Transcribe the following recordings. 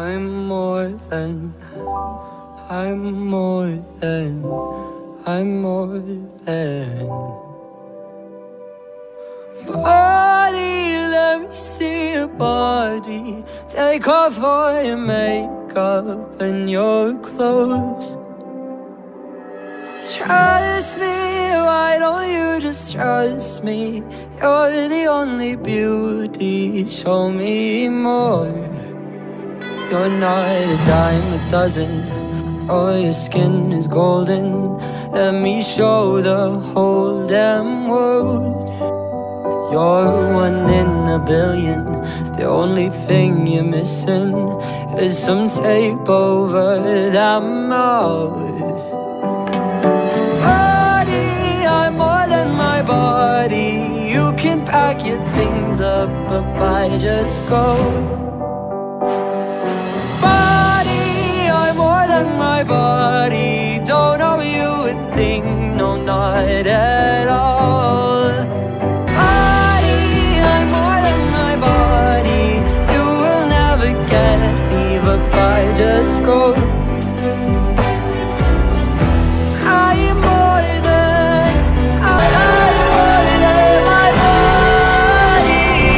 I'm more than, I'm more than, I'm more than. Body, let me see your body. Take off all your makeup and your clothes. Trust me, why don't you just trust me? You're the only beauty, show me more. You're not a dime a dozen, oh, your skin is golden. Let me show the whole damn world. You're one in a billion, the only thing you're missing is some tape over that mouth. Body, I'm more than my body. You can pack your things up, but I just go. Body, I'm more than my body. Don't owe you a thing, no, not at all. Body, I'm more than my body. You will never get me, but I just go. I'm more than my body.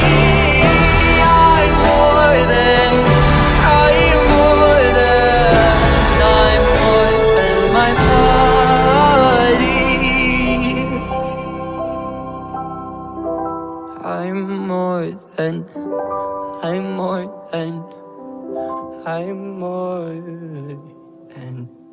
I'm more than my body. I'm more than, I'm more than, I'm more than.